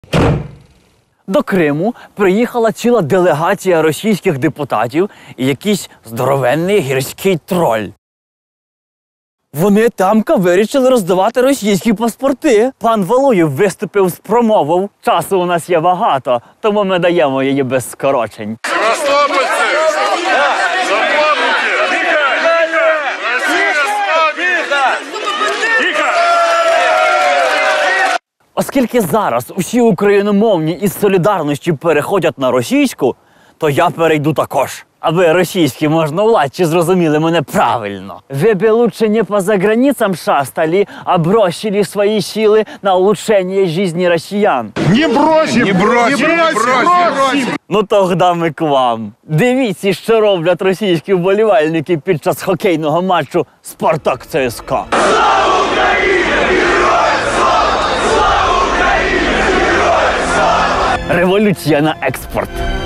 До Криму приїхала ціла делегація російських депутатів і якийсь здоровенний гірський троль. Вони тамка вирішили роздавати російські паспорти. Пан Валуєв виступив з промовою. Часу у нас є багато, тому ми даємо її без скорочень. Оскільки зараз усі україномовні із солідарності переходять на російську, то я перейду також. Аби російські можновладці зрозуміли мене правильно. Ви б лучше не по заграницам шастали, а бросили свої сили на улучшення життя росіян. Не бросим! Не бросим! Не бросим! Ну тогда ми к вам. Дивіться, що роблять російські вболівальники під час хокейного матчу «Спартак-ЦСКА». Слава Україні! Героям слава! Слава Україні! Героям слава! Революція на експорт.